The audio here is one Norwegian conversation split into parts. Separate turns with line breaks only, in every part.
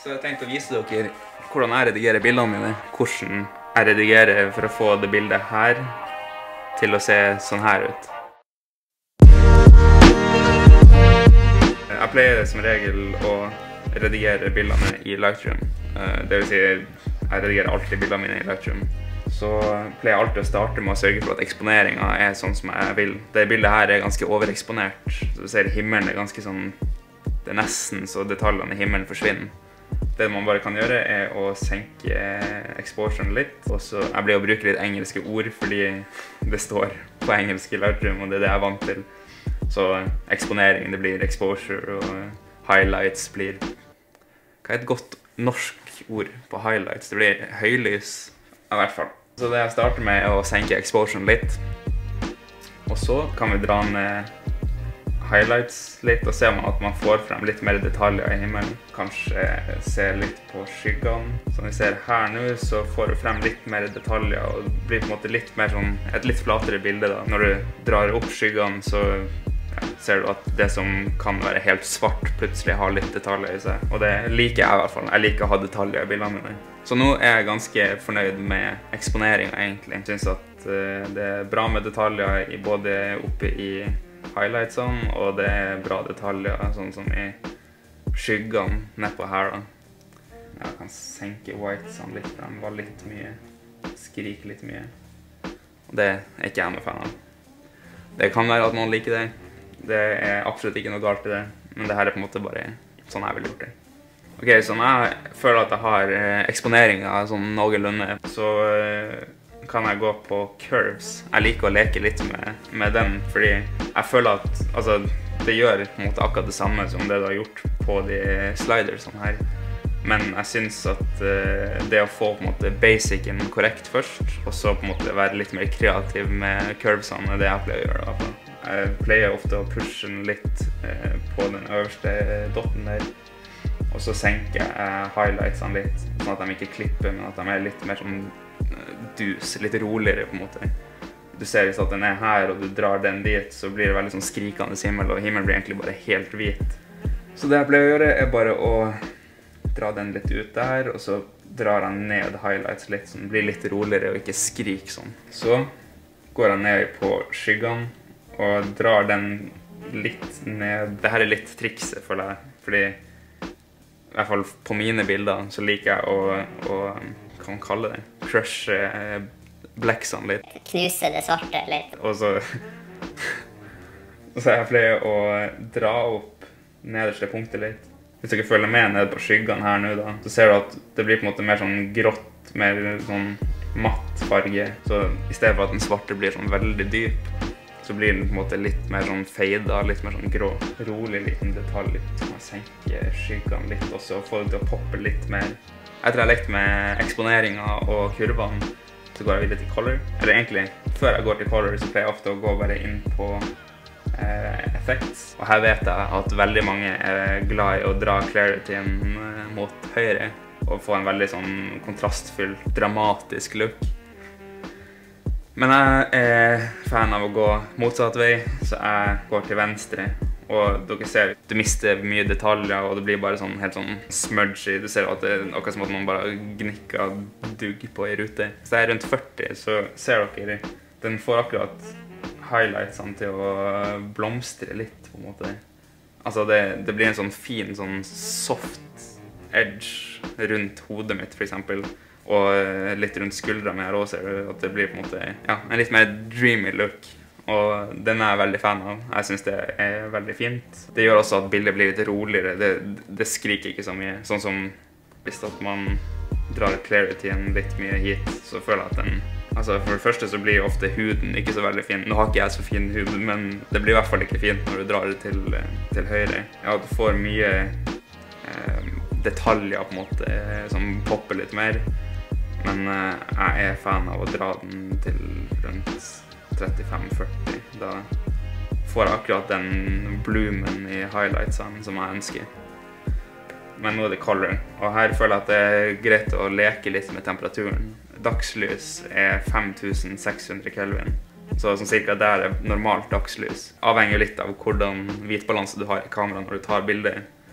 Så jeg tenkte å vise dere hvordan jeg redigerer bildene mine. Hvordan jeg redigerer for å få det bildet her til å se sånn her ut. Jeg pleier som regel å redigere bildene i Lightroom. Det vil si, jeg redigerer alltid bildene mine i Lightroom. Så pleier jeg alltid å starte med å sørge for at eksponeringen er sånn som jeg vil. Det bildet her er ganske overeksponert. Så du ser himmelen er ganske sånn, det er nesten så detaljene i himmelen forsvinner. Det man bare kan gjøre er å senke exposuren litt. Og så jeg blir å bruke litt engelske ord fordi det står på engelsk i Lightroom, og det er det jeg er vant til. Så eksponering, det blir exposure, og highlights blir... Hva er et godt norsk ord på highlights? Det blir høylys, i hvert fall. Så det jeg starter med er å senke exposuren litt. Og så kan vi dra ned highlights litt, og ser man at man får frem litt mer detaljer i himmelen. Kanskje se litt på skyggene. Som vi ser her nå, så får du frem litt mer detaljer, og det blir på en måte litt mer sånn, et litt flatere bilde da. Når du drar opp skyggene, så ser du at det som kan være helt svart plutselig har litt detaljer i seg. Og det liker jeg i hvert fall. Jeg liker å ha detaljer i bildene mine. Så nå er jeg ganske fornøyd med eksponeringen egentlig. Jeg synes at det er bra med detaljer både oppe i highlightsene, og det er bra detaljer, sånn som i skyggene nedpå her da. Jeg kan senke whitesene litt, for de var litt mye, skriker litt mye. Og det er ikke jeg noe fan av. Det kan være at noen liker det. Det er absolutt ikke noe galt i det, men det her er på en måte bare sånn jeg ville gjort det. Ok, så når jeg føler at jeg har eksponeringen sånn noenlunde, så kan jeg gå på curves. Jeg liker å leke litt med den, fordi jeg føler at altså, det gjør på en måte akkurat det samme som det du har gjort på de slidersene her. Men jeg synes at det å få på en måte basicen korrekt først, og så på en måte være litt mer kreativ med curvesene, er det jeg pleier å gjøre i hvert fall. Jeg pleier ofte å pushe den litt på den øverste dotten der, og så senker jeg highlightsene litt, sånn at de ikke klipper, men at de er litt mer sånn dus, litt roligere på en måte. Du ser hvis at den er her, og du drar den dit, så blir det veldig sånn skrikende himmel, og himmelen blir egentlig bare helt hvit. Så det jeg pleier å gjøre er bare å dra den litt ut der, og så drar jeg ned highlights litt, så den blir litt roligere og ikke skrik sånn. Så går jeg ned på skyggene, og drar den litt ned. Dette er litt trikset, føler jeg, fordi i hvert fall på mine bilder så liker jeg å hva man kaller det, crushe bleksene litt.
Knuse det svarte litt.
Og så jeg pleier å dra opp nederste punktet litt. Hvis dere følger med ned på skyggene her nå da, så ser du at det blir på en måte mer sånn grått, mer sånn matt farge. Så i stedet for at den svarte blir sånn veldig dyp, så blir den på en måte litt mer sånn feida, litt mer sånn grå. Rolig liten detalj, litt sånn å senke skyggene litt også, og få det til å poppe litt mer. Etter jeg har lekt med eksponeringen og kurvene, så går jeg videre til color. Eller egentlig, før jeg går til color, så pleier jeg ofte å gå bare inn på effects. Og her vet jeg at veldig mange er glad i å dra clarityen mot høyre, og få en veldig sånn kontrastfull, dramatisk look. Men jeg er fan av å gå motsatt vei, så jeg går til venstre. Og dere ser, du mister mye detaljer, og det blir bare sånn helt sånn smudgy. Du ser at det er akkurat som at man bare gnikker dugg på i rute. Så jeg er rundt 40, så ser dere, den får akkurat highlightsene til å blomstre litt, på en måte. Altså det blir en sånn fin, sånn soft edge rundt hodet mitt, for eksempel. Og litt rundt skuldra mi her også, ser du at det blir på en måte, ja, en litt mer dreamy look. Og den er jeg veldig fan av. Jeg synes det er veldig fint. Det gjør også at bildet blir litt roligere. Det skriker ikke så mye. Sånn som hvis at man drar clarityen litt mye hit, så føler jeg at den... Altså for det første så blir ofte huden ikke så veldig fin. Nå har ikke jeg så fin hud, men det blir i hvert fall ikke fint når du drar det til høyre. Ja, du får mye detaljer på en måte som popper litt mer. Men jeg er fan av å dra den til rundt 35-40. Da får jeg akkurat den bloomen i highlightsene som jeg ønsker. Men nå er det color, og her føler jeg at det er greit å leke litt med temperaturen. Dagslys er 5600 Kelvin, så sånn cirka der er normalt dagslys. Avhenger litt av hvordan hvitbalanse du har i kameraet når du tar bilder.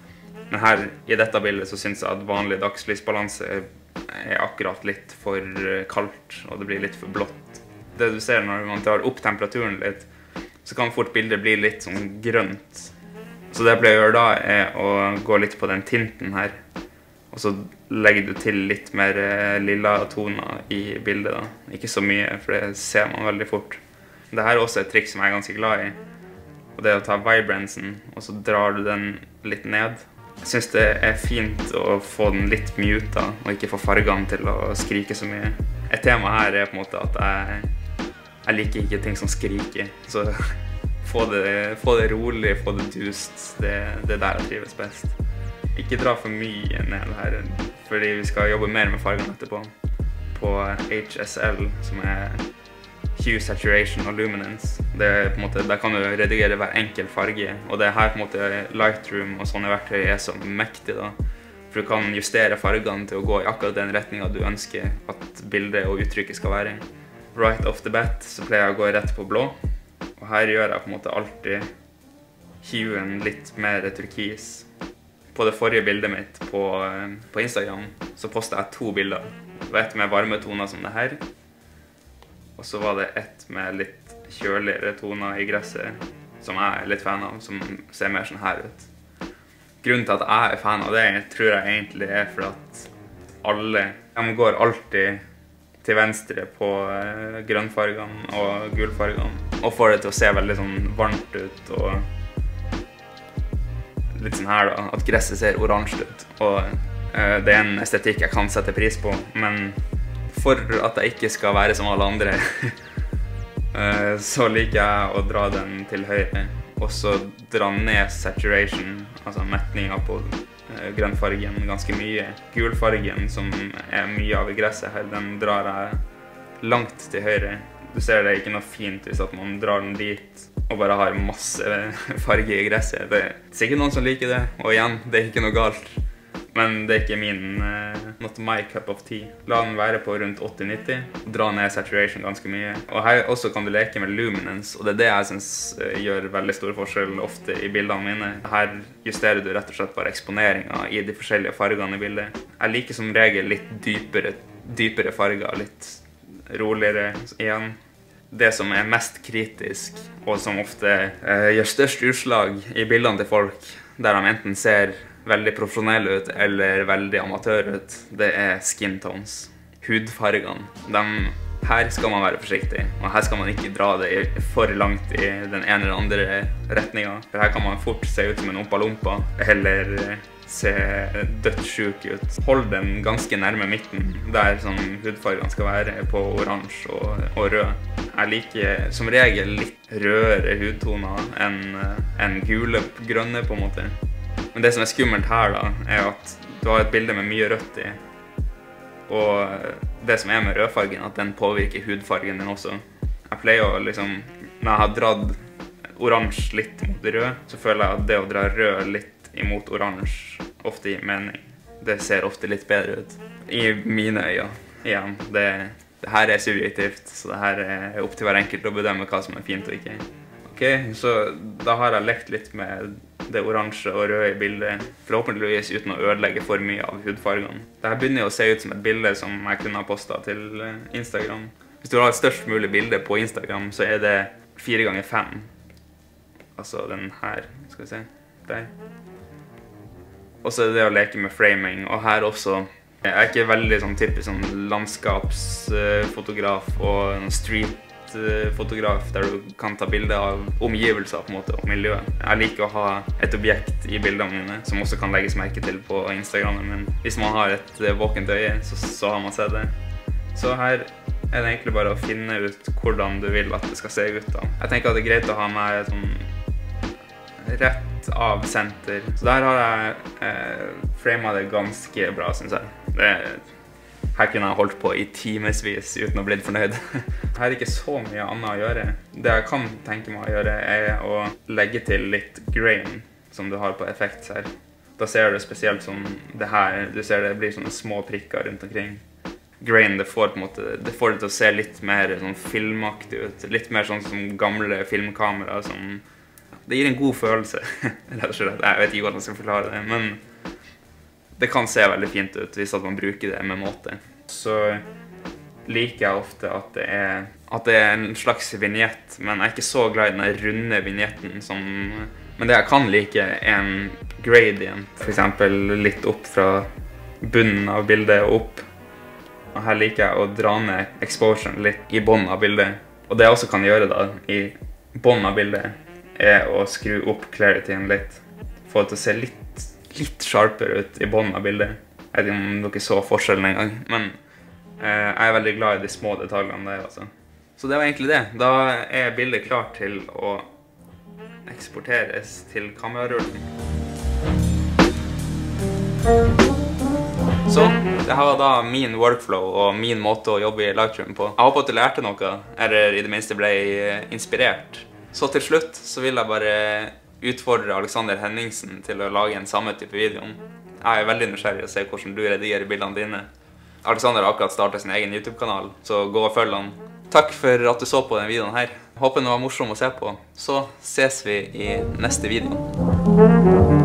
Men her, i dette bildet, så synes jeg at vanlig dagslysbalanse er akkurat litt for kaldt, og det blir litt for blått. Det du ser når man tar opp temperaturen litt, så kan fort bildet bli litt sånn grønt. Så det jeg pleier å gjøre da, er å gå litt på den tinten her, og så legger du til litt mer lilla toner i bildet da. Ikke så mye, for det ser man veldig fort. Dette er også et trikk som jeg er ganske glad i, og det er å ta vibransen, og så drar du den litt ned. Jeg synes det er fint å få den litt muta, og ikke få fargene til å skrike så mye. Et tema her er på en måte at jeg liker ikke ting som skriker, så få det rolig, få det dust, det er der jeg trives best. Ikke dra for mye ned her, fordi vi skal jobbe mer med fargene etterpå. På HSL, som er Hue, Saturation og Luminance. Det er på en måte, der kan du redigere hver enkel farge, og det er her på en måte Lightroom og sånne verktøy er så mektig da. For du kan justere fargene til å gå i akkurat den retningen du ønsker at bildet og uttrykket skal være i. Right off the bat så pleier jeg å gå rett på blå, og her gjør jeg på en måte alltid huen litt mer turkis. På det forrige bildet mitt på Instagram så postet jeg 2 bilder. Det var et med varme toner som det her, og så var det et med litt kjøligere toner i gresset, som jeg er litt fan av, som ser mer sånn her ut. Grunnen til at jeg er fan av det, tror jeg egentlig er for at de går alltid til venstre på grønnfargene og gulfargene, og får det til å se veldig sånn varmt ut, og litt sånn her da, at gresset ser oransje ut. Og det er en estetikk jeg kan sette pris på, men for at jeg ikke skal være som alle andre, så liker jeg å dra den til høyre, og så dra ned saturation, altså metningen på grønnfargen ganske mye. Gulfargen, som er mye av i gresset her, den drar jeg langt til høyre. Du ser det er ikke noe fint hvis at man drar den dit og bare har masse farge i gresset. Det er sikkert noen som liker det, og igjen, det er ikke noe galt. Men det er ikke min, not my cup of tea. La den være på rundt 80-90, dra ned saturation ganske mye. Og her også kan du leke med luminance, og det er det jeg synes gjør veldig stor forskjell ofte i bildene mine. Her justerer du rett og slett bare eksponeringen i de forskjellige fargene i bildet. Jeg liker som regel litt dypere farger, litt roligere igjen. Det som er mest kritisk, og som ofte gjør størst utslag i bildene til folk, der de enten ser veldig profesjonelle ut eller veldig amatør ut, det er skin tones. Hudfargene. Her skal man være forsiktig, og her skal man ikke dra det for langt i den ene eller andre retningen. For her kan man fort se ut som en ompa-lompa, eller se dødssjuk ut. Hold den ganske nærme midten, der som hudfargene skal være på oransje og rød. Jeg liker som regel litt rødere hudtoner enn gule-grønne på en måte. Men det som er skummelt her da, er at du har et bilde med mye rødt i. Og det som er med rødfargen, at den påvirker hudfargen din også. Jeg pleier å liksom, når jeg har dratt oransje litt mot rød, så føler jeg at det å dra rød litt imot oransje ofte gir mening. Det ser ofte litt bedre ut. I mine øyne, igjen, det her er subjektivt, så det her er opp til hver enkelt å bedømme hva som er fint og ikke. Ok, så da har jeg lekt litt med det oransje og røde i bildet, forhåpentligvis uten å ødelegge for mye av hudfargene. Dette begynner jo å se ut som et bilde som jeg kunne ha postet til Instagram. Hvis du har et størst mulig bilde på Instagram, så er det 4x5. Altså den her, skal vi se, der. Og så er det det å leke med framing, og her også. Jeg er ikke veldig sånn typisk sånn landskapsfotograf og streetfotograf der du kan ta bilder av omgivelser på en måte, og miljø. Jeg liker å ha et objekt i bildene mine som også kan legges merke til på Instagramen min. Hvis man har et våkent øye, så har man sett det. Så her er det egentlig bare å finne ut hvordan du vil at det skal se ut da. Jeg tenker at det er greit å ha med sånn rett av senter. Så der har jeg framet det ganske bra, synes jeg. Her kunne jeg holdt på i timesvis uten å bli fornøyd. Her er ikke så mye annet å gjøre. Det jeg kan tenke meg å gjøre er å legge til litt grain som du har på effekts her. Da ser du spesielt som det her, du ser det blir sånne små prikker rundt omkring. Grain, det får det til å se litt mer sånn filmaktig ut. Litt mer sånn som gamle filmkamera som... Det gir en god følelse, rett og slett. Jeg vet ikke hvordan jeg skal forklare det, men det kan se veldig fint ut hvis at man bruker det med måte. Så liker jeg ofte at det er en slags vignett, men jeg er ikke så glad i den runde vignetten som... Men det jeg kan like er en gradient, for eksempel litt opp fra bunnen av bildet og opp. Og her liker jeg å dra ned exposure litt i bånd av bildet. Og det jeg også kan gjøre da, i bånd av bildet, er å skru opp clarityen litt. Få det til å se litt sharpere ut i bånd av bildet. Jeg vet ikke om dere så forskjellen en gang, men jeg er veldig glad i de små detaljene der, altså. Så det var egentlig det. Da er bildet klart til å eksporteres til kamerarullen. Så, det her var da min workflow og min måte å jobbe i Lightroom på. Jeg håper at du lærte noe, eller i det minste ble inspirert. Så til slutt så vil jeg bare utfordre Alexander Henningsen til å lage en samme type video. Jeg er veldig nysgjerrig å se hvordan du redigerer bildene dine. Alexander har akkurat startet sin egen YouTube-kanal, så gå og følg han. Takk for at du så på denne videoen her. Håper den var morsom å se på. Så ses vi i neste video.